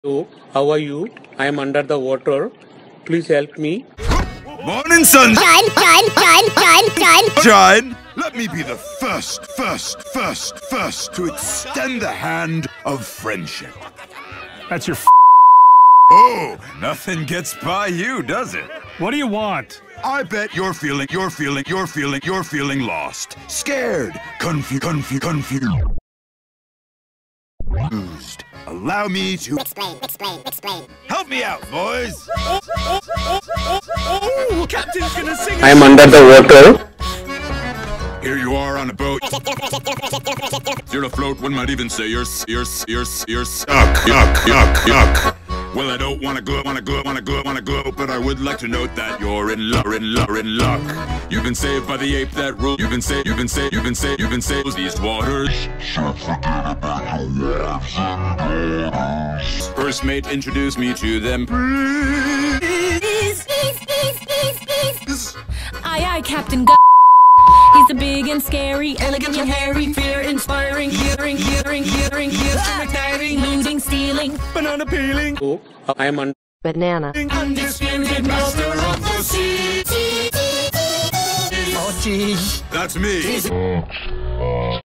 Hello, how are you? I am under the water. Please help me. Morning, sunshine. Shine. Let me be the first to extend the hand of friendship. That's your Oh, nothing gets by you, does it? What do you want? I bet you're feeling lost, scared, confused. Allow me to Explain. help me out, boys. Captain's gonna sing. I am under the water. Here you are on a boat. You're afloat, one might even say you're stuck. Yuck. Well, I don't wanna go, but I would like to note that you're in luck. You've been saved by the ape that ruled. You've been saved these waters. First mate introduced me to them. Please. Aye, Captain G. He's the big and scary, elegant and hairy, fear-inspiring, igniting, looting, stealing, Banana peeling. So, I am under banana. Undisputed master of the sea. That's me.